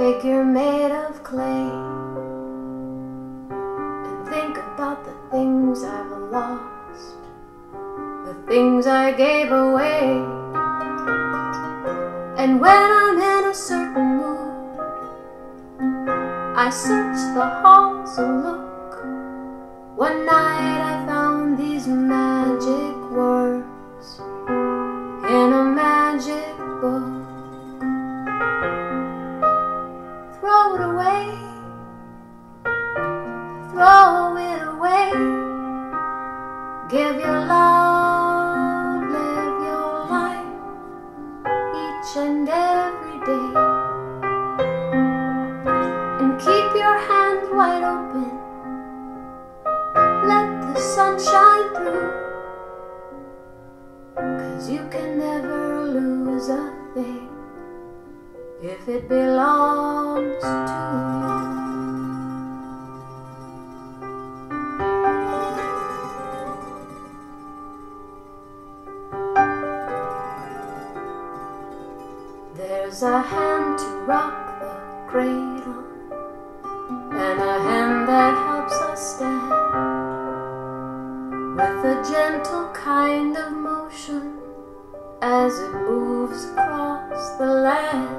figure made of clay and think about the things I've lost, the things I gave away. And when I'm in a certain mood, I search the halls and look. One night I found these magic words in a magic book. Throw it away, throw it away. Give your love, live your life each and every day. And keep your hands wide open, let the sun shine through, 'cause you can never lose a thing if it belongs to you. There's a hand to rock the cradle and a hand that helps us stand, with a gentle kind of motion as it moves across the land.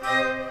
Thank you.